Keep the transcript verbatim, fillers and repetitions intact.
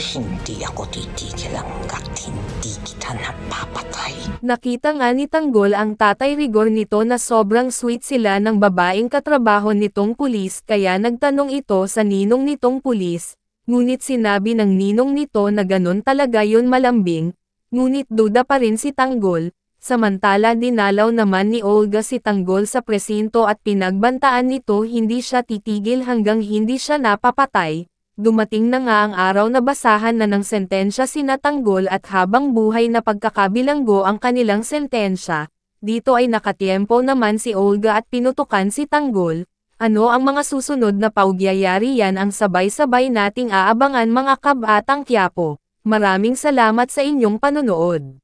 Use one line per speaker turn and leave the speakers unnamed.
hindi ako titigil hanggat hindi kita napapatay.
Nakita nga ni Tanggol ang Tatay Rigor nito na sobrang sweet sila ng babaeng katrabaho nitong pulis kaya nagtanong ito sa ninong nitong pulis, ngunit sinabi ng ninong nito na ganun talaga yun malambing, ngunit duda pa rin si Tanggol. Samantala dinalaw naman ni Olga si Tanggol sa presinto at pinagbantaan nito hindi siya titigil hanggang hindi siya napapatay. Dumating na nga ang araw na basahan na ng sentensya sina Tanggol at habang buhay na pagkakabilanggo ang kanilang sentensya. Dito ay nakatiempo naman si Olga at pinutukan si Tanggol. Ano ang mga susunod na paugyayari yan ang sabay-sabay nating aabangan mga kabatang Quiapo. Maraming salamat sa inyong panonood.